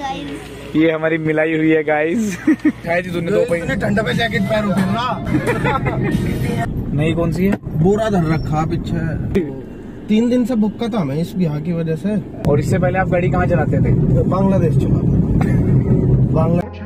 Guys. ये हमारी मिलाई हुई है गाइस। जी तूने दो पैसे ठंडा पे जैकेट पहन नहीं कौन सी है? बोरा धर रखा पीछे। 3 दिन से भुक्का था मैं इस बिहार की वजह से। और इससे पहले आप गाड़ी कहाँ चलाते थे? बांग्लादेश चलाता। Bangladesh.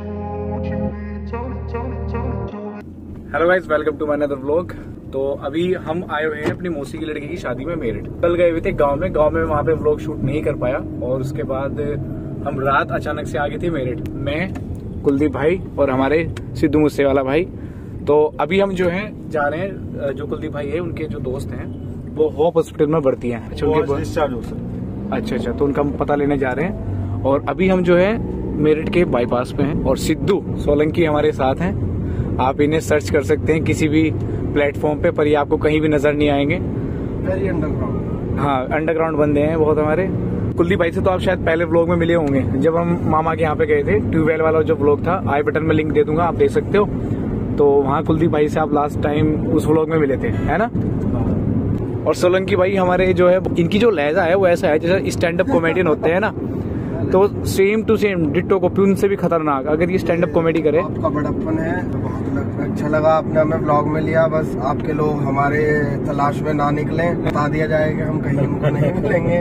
Hello guys, welcome to my another vlog. तो अभी हम आए हुए हैं अपनी मौसी की लड़की की शादी में मेरठ। कल गए हुए थे गांव में वहाँ पे व्लॉग शूट नहीं कर पाया और उसके बाद हम रात अचानक से आ गए थे मेरठ। मैं, कुलदीप भाई और हमारे सिद्धू मूसेवाला भाई। तो अभी हम जो है जा रहे हैं, जो कुलदीप भाई है उनके जो दोस्त हैं वो होप हॉस्पिटल में भर्ती हैं। अच्छा, तो उनका पता लेने जा रहे हैं। और अभी हम जो है मेरठ के बाईपास पे हैं और सिद्धू सोलंकी हमारे साथ हैं। आप इन्हें सर्च कर सकते हैं किसी भी प्लेटफॉर्म पे, पर ये आपको कहीं भी नजर नहीं आएंगे। Very underground. हाँ, अंडरग्राउंड बंदे हैं बहुत हमारे। कुलदीप भाई से तो आप शायद पहले व्लॉग में मिले होंगे, जब हम मामा के यहाँ पे गए थे। ट्यूबवेल वाला जो व्लॉग था, आई बटन में लिंक दे दूंगा, आप देख सकते हो। तो वहाँ कुलदीप भाई से आप लास्ट टाइम उस व्लॉग में मिले थे, है ना? और सोलंकी भाई हमारे जो है, इनकी जो लहजा है वो ऐसा है जैसे स्टैंड अप कॉमेडियन होते हैं ना, तो same to same ditto copy, उनसे भी खतरनाक अगर ये स्टैंड अप कॉमेडी करे। आपका बड़प्पन है, बहुत अच्छा लगा। आपने हमें ब्लॉग में लिया, बस आपके लोग हमारे तलाश में ना निकले। बता दिया जाए कि हम कहीं उनको नहीं मिलेंगे।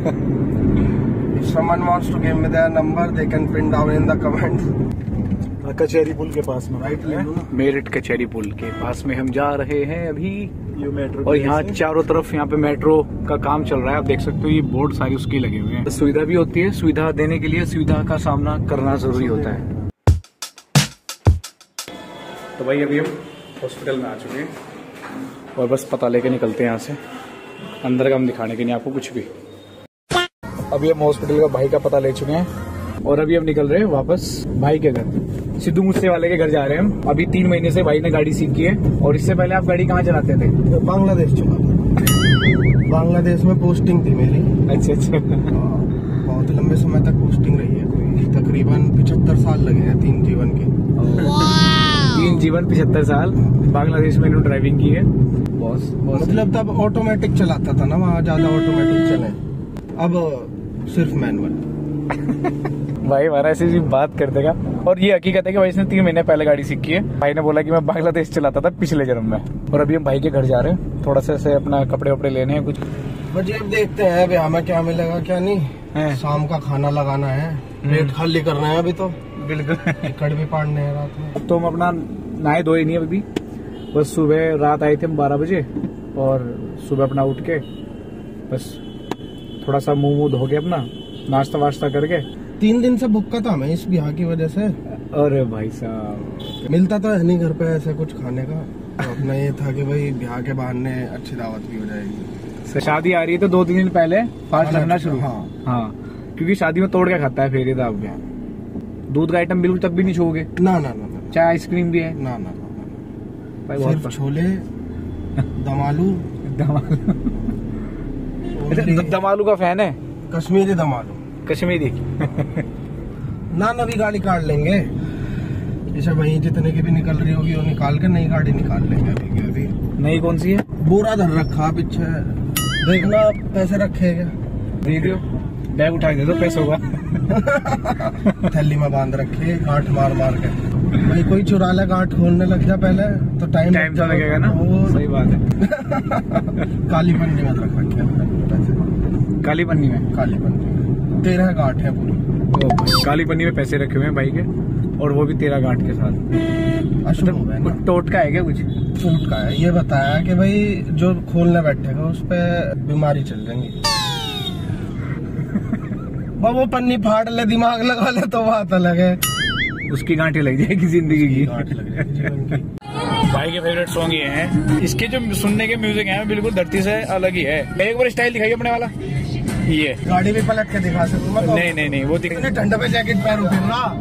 If someone wants to give me their number, they can pin down in the comments. कचहरी पुल के पास में राइट ले लो ना। मेरठ कचहरी पुल के पास में हम जा रहे हैं अभी। ये मेट्रो और यहाँ चारों तरफ यहाँ पे मेट्रो का काम चल रहा है, आप देख सकते हो। ये बोर्ड सारी उसकी लगे हुए हैं। सुविधा भी होती है, सुविधा देने के लिए सुविधा का सामना करना जरूरी होता है। तो भाई अभी हम हॉस्पिटल में आ चुके हैं और बस पता लेके निकलते हैं यहाँ से। अंदर का हम दिखाने के नहीं आपको कुछ भी। अभी हम हॉस्पिटल का भाई का पता ले चुके हैं और अभी हम निकल रहे हैं वापस भाई के घर। सिद्धू मूसेवाले के घर जा रहे हैं हम। अभी 3 महीने से भाई ने गाड़ी सीखी है। और इससे पहले आप गाड़ी कहाँ चलाते थे? बांग्लादेश चलाता। बांग्लादेश में पोस्टिंग थी मेरी। अच्छा। बहुत लंबे समय तक पोस्टिंग रही है। कोई तकरीबन 75 साल लगे हैं 3 जीवन के। 3 जीवन 75 साल बांग्लादेश में इन्होंने ड्राइविंग की है। बॉस मतलब तब ऑटोमेटिक चलाता था ना, वहाँ ज्यादा ऑटोमेटिक चले, अब सिर्फ मैनुअल। भाई हमारा ऐसी बात कर देगा। और ये हकीकत है कि भाई इसने 3 महीने पहले गाड़ी सीखी है। भाई ने बोला कि मैं बांग्लादेश चलाता था पिछले जन्म में। और अभी हम भाई के घर जा रहे हैं, थोड़ा सा ऐसे अपना कपड़े वपड़े लेने हैं कुछ। बच्चे अब देखते हैं अभी हमें क्या मिलेगा क्या नहीं है। शाम का खाना लगाना है, पेट खाली करना है अभी तो। बिल्कुल। टिकट भी पाड़ने हैं रात में। तो हम अपना नहाए धोए नहीं अभी, बस सुबह रात आए थे हम 12 बजे और सुबह अपना उठ के बस थोड़ा सा मुंह धो के अपना नाश्ता वाश्ता करके। 3 दिन से भुक्का था मैं इस बिहार की वजह से। अरे भाई साहब, मिलता तो है नहीं घर पे ऐसे कुछ खाने का। तो अपना ये था कि भाई बिहार के बहाने अच्छी दावत भी हो जाएगी। शादी आ रही है तो 2-3 दिन पहले फास्ट रखना शुरू। हाँ, क्योंकि शादी में तोड़ के खाता है फिर ये दाव गया। दूध का आइटम बिल्कुल तक भी नहीं छोगे? ना। चाहे आइसक्रीम भी है? ना। भाई सिर्फ छोले, दमालू। दमालू का फैन है? कश्मीरी दमालू। कश्मीरी। ना नवी गाड़ी काट लेंगे, जैसे वही जितने की भी निकल रही होगी वो निकाल के नई गाड़ी निकाल लेंगे। अभी नई कौन सी है? बोरा धर रखा पीछे, देखना पैसे रखेगा। दे दो, बैग उठा दे दो पैसों का। थैली में बांध रखे, गांठ मार के। भाई कोई चुरा ले, गांठ खोलने लग जा पहले तो टाइम तो लगेगा ना। सही बात है। काली पन्नी में रख रखे, काली पन्नी में 13 गांठ है पूरी। काली पन्नी में पैसे रखे हुए हैं भाई के, और वो भी 13 गांठ के साथ। मतलब कुछ टोट का है क्या? कुछ फूट का है। ये बताया कि भाई जो खोलने बैठेगा उस पे बीमारी चल जाएंगी। वो पन्नी फाड़ ले, दिमाग लगा ले तो बात अलग है। उसकी गांठें लग जाएगी जिंदगी की। भाई के फेवरेट सॉन्ग ये हैं। इसके जो सुनने के म्यूजिक हैं बिल्कुल धरती से अलग ही है। एक बार स्टाइल दिखाइए अपने वाला। ये गाड़ी भी पलट के दिखा सकूँ? नहीं, वो ठंडा पे जैकेट पहनूं फिर ना।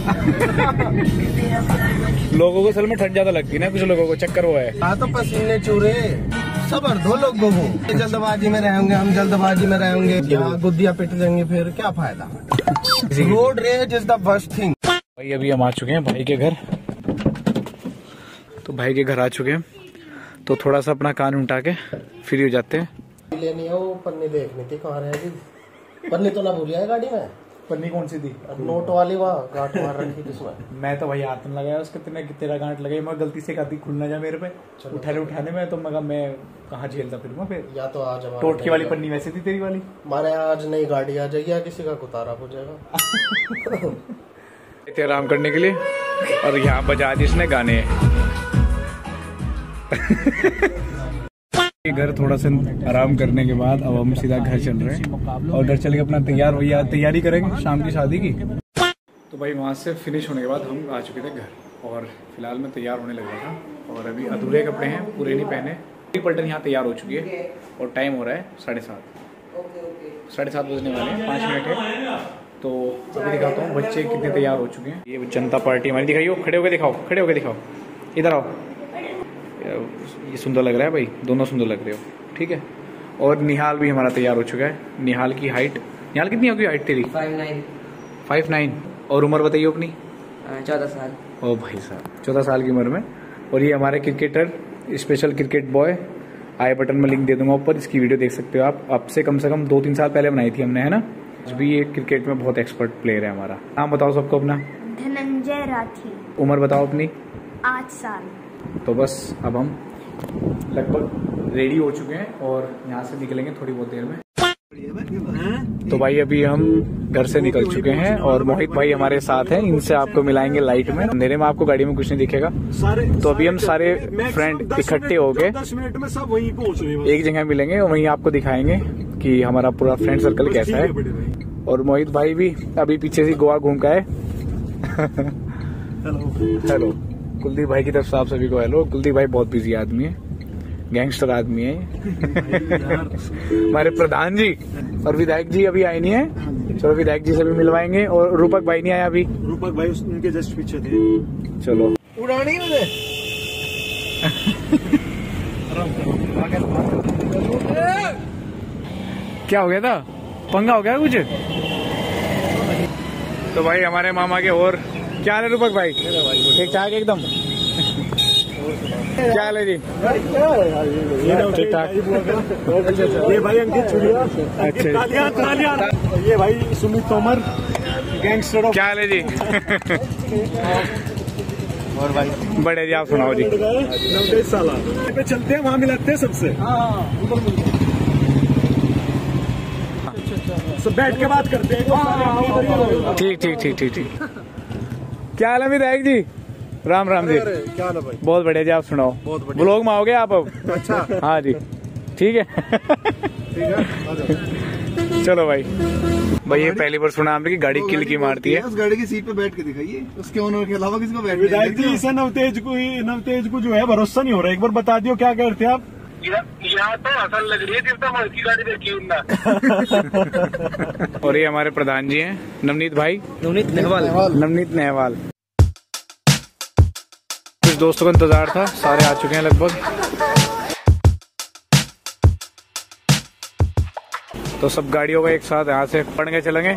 लोगों को असल में ठंड ज्यादा लगती है ना, कुछ लोगों को चक्कर वो है। हाँ तो पसीने चूरे, सबर दो लोगों को। जल्दबाजी में रहेंगे हम, जल्दबाजी में रहेंगे, यहाँ गुद्दियाँ पिट जाएंगे, फिर क्या फायदा। Road rage is the worst thing. भाई अभी हम आ चुके हैं भाई के घर। तो भाई के घर आ चुके हैं, तो थोड़ा सा अपना कान उठा के फ्री हो जाते हैं। लेनी है वो पन्नी, देखनी थी कहाँ रहेगी। पन्नी तो ना भूलिया है गाड़ी में। पन्नी कौन सी थी? नोट वाली वहाँ गांठ मार रखी जिसमें। मैं तो भाई हाथ में लगाया उसके, तेरा गांठ लगाई, मैं गलती से करती खुल ना जा मेरे पे उठाने में, तो मैं कहाँ झेलता फिर मैं फिर। या तो आज टोटकी वाली पन्नी वैसे थी तेरी वाली। हमारे आज नई गाड़ी आ जाएगी या किसी का कुतारा हो जाएगा। आराम करने के लिए, और यहाँ बजा दी इसने गाने। घर थोड़ा सा आराम करने के बाद अब हम सीधा घर चल रहे हैं, और घर चल के अपना तैयारी करेंगे शाम की शादी की। तो भाई वहाँ से फिनिश होने के बाद हम आ चुके थे घर, और फिलहाल मैं तैयार होने लगा था, और अभी अधूरे कपड़े हैं, पूरे नहीं पहने। पलटन यहाँ तैयार हो चुकी है, और टाइम हो रहा है 7:30 बजने वाले हैं, 5 मिनट है। तो अभी दिखाता हूँ बच्चे कितने तैयार हो चुके हैं। ये जनता पार्टी हमारी दिखाइए, खड़े होकर दिखाओ, इधर आओ। ये सुंदर लग रहा है भाई, दोनों सुंदर लग रहे हो, ठीक है। और निहाल भी हमारा तैयार हो चुका है। निहाल की हाइट, निहाल कितनी होगी हाइट तेरी? 5'9". और उम्र बताइए अपनी? 14 साल। ओ भाई साहब, 14 साल की उम्र में। और ये हमारे cricketer, special cricket boy, I button में लिंक दे दूंगा ऊपर, इसकी वीडियो देख सकते हो आप। अब से कम 2-3 साल पहले बनाई थी हमने, है ना। आज भी ये क्रिकेट में बहुत एक्सपर्ट प्लेयर है हमारा। नाम बताओ सबको अपना। धनंजय राठी। उम्र बताओ अपनी? 8 साल। तो बस अब हम लगभग रेडी हो चुके हैं, और यहाँ से निकलेंगे थोड़ी बहुत देर में। तो भाई अभी हम घर से निकल चुके हैं, और मोहित भाई हमारे साथ हैं, इनसे आपको मिलाएंगे लाइट में। अंधेरे में आपको गाड़ी में कुछ नहीं दिखेगा। तो अभी हम सारे फ्रेंड इकट्ठे हो गए 10 मिनट में सब वहीं पहुंच रहे हैं। एक जगह मिलेंगे, और वहीं आपको दिखाएंगे कि हमारा पूरा फ्रेंड सर्कल कैसा है। और मोहित भाई भी अभी पीछे से गोवा घूम का है। हेलो कुलदीप भाई की तरफ से आप सभी को हेलो। कुलदीप भाई बहुत बिजी आदमी है, गैंगस्टर आदमी है हमारे प्रधान जी। और विधायक जी अभी आए नहीं है, चलो विधायक जी से भी मिलवाएंगे। और रूपक भाई नहीं आया अभी। रूपक भाई उनके जस्ट पीछे थे। चलो उड़ानी मुझे। क्या हो गया था? पंगा हो गया कुछ? तो भाई हमारे मामा के, और क्या हाल है रूपक भाई? ठीक ठाक एकदम। क्या हाल है जी? ठीक ठाक। ये भाई अंकित चुड़िया। अच्छा, ये भाई सुमित तोमर, गैंगस्टर। क्या हाल है जी? और भाई बड़े जी, आप सुनाओ जी। 9 साल पे चलते हैं, वहाँ मिलाते हैं सबसे। सब बैठ के बात करते हैं। ठीक। क्या हाल है विधायक जी? राम जी। क्या हाल है भाई? बहुत बढ़िया जी, आप सुनाओ। बहुत बढ़िया। ब्लॉग में आओगे आप अब? अच्छा, हाँ जी, ठीक है। चलो भाई ये पहली बार सुना आपने कि गाड़ी किल की मारती है। उस गाड़ी की सीट पे बैठ के दिखाइए, उसके ओनर के अलावा किसी को बैठ विधायक जी इसे नवतेज को जो है भरोसा नहीं हो रहा। एक बार बता दियो क्या करते आप? यहाँ तो असल लग रही है जितना की गाड़ी देखी। और ये हमारे प्रधान जी हैं, नवनीत भाई, नवनीत नेहवाल। कुछ दोस्तों का इंतजार था, सारे आ चुके हैं लगभग। तो सब गाड़ियों का एक साथ यहाँ से पड़ के चलेंगे।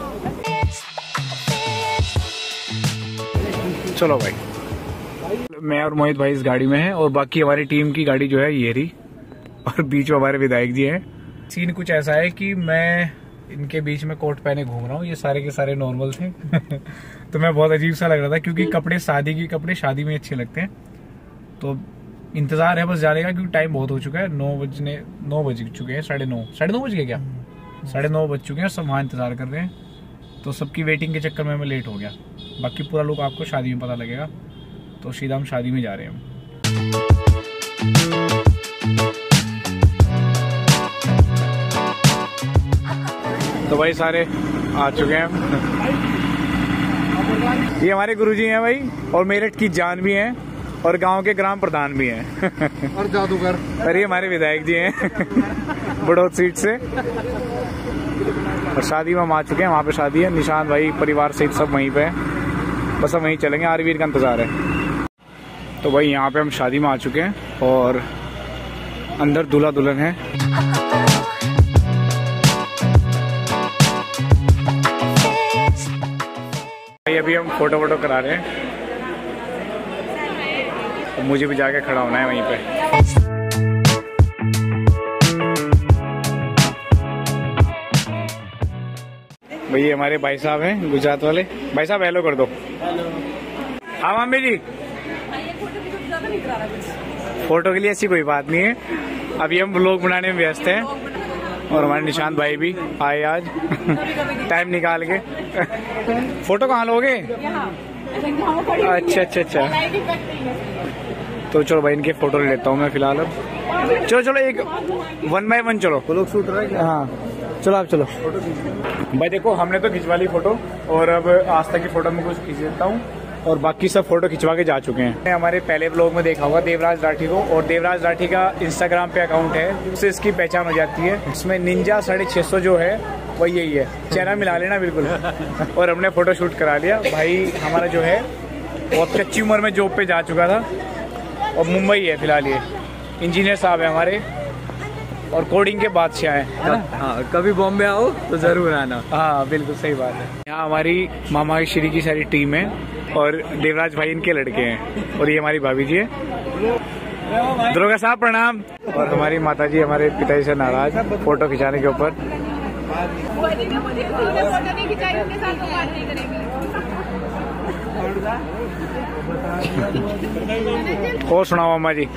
चलो भाई, मैं और मोहित भाई इस गाड़ी में हैं, और बाकी हमारी टीम की गाड़ी जो है ये रही, और बीच में हमारे विधायक जी हैं। सीन कुछ ऐसा है कि मैं इनके बीच में कोट पहने घूम रहा हूँ, ये सारे के सारे नॉर्मल थे। तो मैं बहुत अजीब सा लग रहा था, क्योंकि कपड़े शादी में अच्छे लगते हैं। तो इंतजार है बस जाने का, क्योंकि टाइम बहुत हो चुका है। 9 बज चुके हैं, 9:30 बज गए क्या? 9:30 बज चुके हैं, सब वहाँ इंतजार कर रहे हैं। तो सबकी वेटिंग के चक्कर में मैं लेट हो गया। बाकी पूरा लोग आपको शादी में पता लगेगा। तो सीधा हम शादी में जा रहे हैं। तो भाई सारे आ चुके हैं। ये हमारे गुरुजी हैं भाई, और मेरठ की जान भी हैं, और गांव के ग्राम प्रधान भी हैं। और जादूगर। अरे हमारे विधायक जी हैं बड़ौत सीट से। और शादी में हम आ चुके हैं, वहाँ पे शादी है। निशांत भाई परिवार सहित सब वहीं पे हैं, बस हम वहीं चलेंगे। आरवीर का इंतजार है। तो भाई यहाँ पे हम शादी में आ चुके हैं, और अंदर दूल्हा दुल्हन है। भाई अभी हम फोटो करा रहे हैं, तो मुझे भी जाके खड़ा होना है वहीं पे। भैया हमारे भाई साहब हैं गुजरात वाले। भाई साहब हेलो कर दो। हाँ मम्मी जी, फोटो के लिए ऐसी कोई बात नहीं है, अभी हम व्लॉग बनाने में व्यस्त हैं। और हमारे निशांत भाई भी आए आज टाइम निकाल के। फोटो कहाँ लोगे? अच्छा अच्छा अच्छा, तो चलो भाई इनके फोटो लेता हूँ मैं फिलहाल। अब चलो चलो एक 1 by 1 चलो। लोग शूट रहे हैं। हाँ चलो आप चलो। भाई देखो हमने तो खिंचवा ली फोटो, और अब आज तक की फोटो में कुछ खींच देता हूँ, और बाकी सब फोटो खिंचवा के जा चुके हैं। हमारे पहले व्लॉग में देखा होगा देवराज राठी को, और देवराज राठी का इंस्टाग्राम पे अकाउंट है, उससे इसकी पहचान हो जाती है। इसमें निंजा 650 जो है वो यही है, चेहरा मिला लेना बिल्कुल। और हमने फोटो शूट करा लिया। भाई हमारा जो है बहुत कच्ची उम्र में जॉब पे जा चुका था, और मुंबई है फिलहाल, ये इंजीनियर साहब है हमारे, और कोडिंग के बादशाह हैं, है ना। हाँ, कभी बॉम्बे आओ तो जरूर आना। हाँ बिल्कुल सही बात है। यहाँ हमारी मामा श्री की सारी टीम है, और देवराज भाई इनके लड़के हैं, और ये हमारी भाभी जी है। दरोगा साहब प्रणाम। और हमारी माता जी हमारे पिताजी से नाराज फोटो खिंचाने के ऊपर। और सुनाओ मामा जी।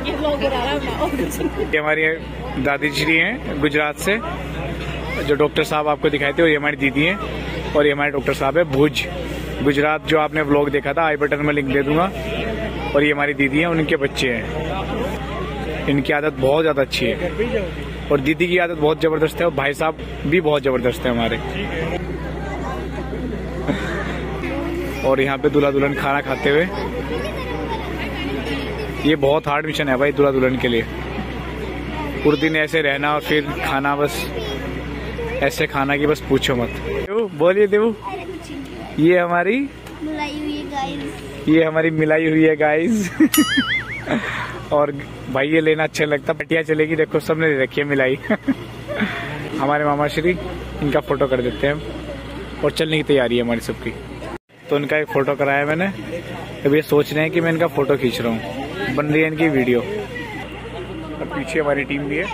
ये हमारी दादी श्री हैं गुजरात से, जो डॉक्टर साहब आपको दिखाए थे, और ये हमारी दीदी हैं, और ये हमारे डॉक्टर साहब है भुज गुजरात, जो आपने व्लॉग देखा था, आई बटन में लिंक दे दूंगा। और ये हमारी दीदी हैं, उनके बच्चे हैं। इनकी आदत बहुत ज्यादा अच्छी है, और दीदी की आदत बहुत जबरदस्त है, और भाई साहब भी बहुत जबरदस्त है हमारे। और यहाँ पे दूल्हा दुल्हन खाना खाते हुए। ये बहुत हार्ड मिशन है भाई दूल्हा दुल्हन के लिए, पूरे दिन ऐसे रहना और फिर खाना, बस ऐसे खाना की बस पूछो मत। बोलिए देवू, ये हमारी मिलाई हुई है गाइस। ये हमारी मिलाई हुई है गाइस। और भाई ये लेना अच्छा लगता, पटिया चलेगी, देखो सबने ले रखी है मिलाई। हमारे मामा श्री, इनका फोटो कर देते हैं, और चलने की तैयारी है हमारी सबकी। तो इनका एक फोटो कराया मैंने, अब ये सोच रहे हैं कि मैं इनका फोटो खींच रहा हूँ, बन रही है इनकी वीडियो। और पीछे हमारी टीम भी है।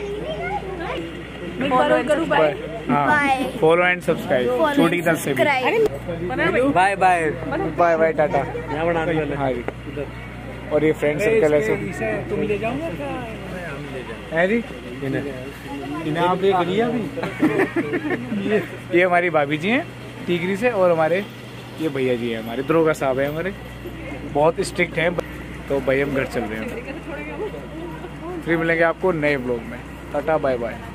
हाँ, फॉलो एंड सब्सक्राइब, छोटी दस से भी। Bye bye bye bye tata. हाँ जी, और ये फ्रेंड सर्कल ऐसे तुम ले जाऊंगा है जी। इन्हें आप देख लिया अभी। ये हमारी भाभी जी हैं टीकरी से, और हमारे ये भैया जी हैं हमारे, दरोगा साहब हैं हमारे, बहुत स्ट्रिक्ट हैं। तो भाई हम घर चल रहे हैं, फिर मिलेंगे आपको नए ब्लॉग में। Tata bye bye.